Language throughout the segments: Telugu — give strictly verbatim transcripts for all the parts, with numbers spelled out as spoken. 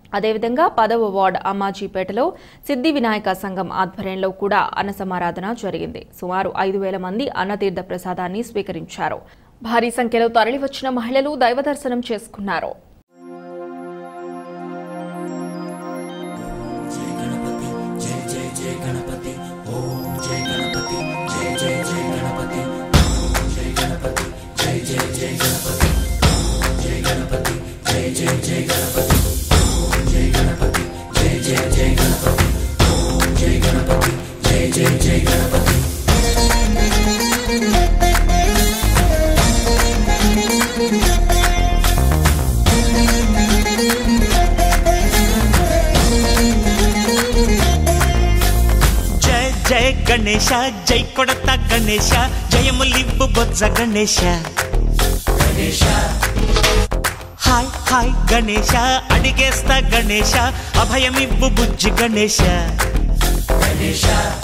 అదేవిధంగా పదవ వార్డు అమ్మాజీపేటలో సిద్ధి వినాయక సంఘం ఆధ్వర్యంలో కూడా అన్నసమారాధన జరిగింది. సుమారు ఐదు వేల మంది అన్నతీర్థ ప్రసాదాన్ని స్వీకరించారు. భారీ సంఖ్యలో తరలివచ్చిన మహిళలు దైవ దర్శనం చేసుకున్నారు. जय गणेश जय कोड़ता गणेश जयमुलिब्बु बोज्ज गणेश गणेश हाय हाय गणेश अडिगेस्ता गणेश अभयमिब्बु बुज्जि गणेश गणेश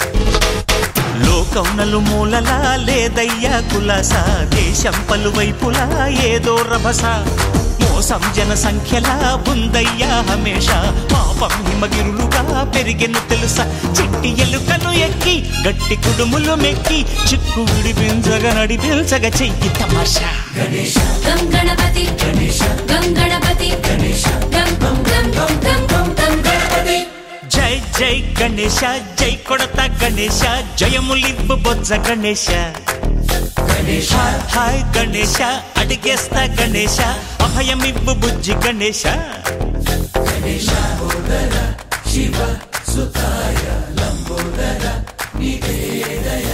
लोकं नలుమూలలా లేదయ్యా కులాస దేశం పలువైపులా ఏదో రభస మోసం జన సంఖ్యలా ఉందయ్యా హమేష పాపం హిమగిరులుగా పెరిగెను తెలుసా చిట్టి ఎలుకలు ఎక్కి గట్టి కుడుములు మెక్కి చిక్కు విడిపించగ నడిపించగ చెయ్యి తమాషా గణేశ గం గణపతి గణేశ గం గణపతి గణేశ గం గం గం గం గం గం గం గణపతి జై జై గణేశ జై కొడతా గణేశ జయములివ్వు బొజ్జ గణేశ గణేశ హాయ్ గణేశ అడిగేస్తా గణేశ అభయమివ్వు బుజ్జి గణేశ గణేశ లంబోదర శివ సుతాయ లంబోదర నివేదయ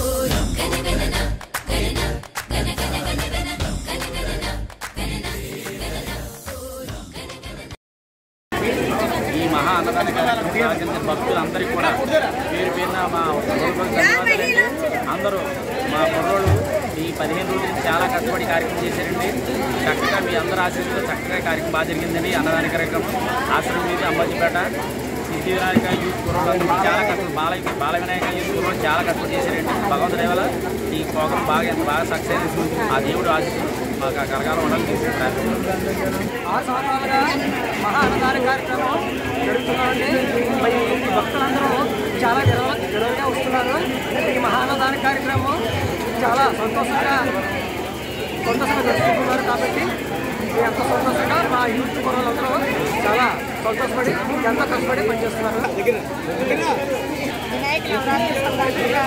ఈ మహా అన్నదాన కార్యక్రమం భక్తులందరికీ కూడా పేరు పేరున మా అందరూ మా కుర్రోళ్ళు ఈ పదిహేను రోజుల నుంచి చాలా కష్టపడి కార్యక్రమం చేశారండి. చక్కగా మీ అందరూ ఆశీస్సులో చక్కగా కార్యక్రమం బాగా జరిగిందండి. అన్నదాన కార్యక్రమం ఆశ్రమం మీద అమ్మాజీపేట సిద్ధి వినాయక యూత్ కుర్రోళ్ళు చాలా కష్టం బాల బాల వినాయక యూత్ కుర్రోళ్ళు చాలా కష్టపడి చేశారండి. భగవంతుడి వల్ల ఈ ప్రోగ్రాం బాగా ఎంత బాగా సక్సెస్ ఆ దేవుడు ఆశీస్సులు మాకు కరగాలం ఉండాలని తీసుకుంటారు. ఆరు సంవత్సరాలుగా మహా అన్నదాన కార్యక్రమం జరుగుతున్నామండి. మరి భక్తులందరూ చాలా గర్వ గర్వంగా వస్తున్నారు. ఈ మహా అన్నదాన కార్యక్రమం చాలా సంతోషంగా సంతోషంగా జరుపుకుంటున్నారు. కాబట్టి ఎంత సంతోషంగా మా యూత్ కుర్రలందరూ చాలా సంతోషపడి ఎంతో కష్టపడి పనిచేస్తున్నారు. వినాయక నవరాత్రి సందర్భంగా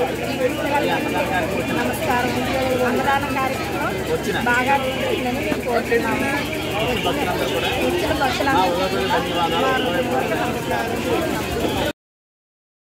నమస్కారం. అన్నదాన కార్యక్రమం బాగా జరిగిందని మేము కోరుతున్నాము. వచ్చిన భక్తులందరూ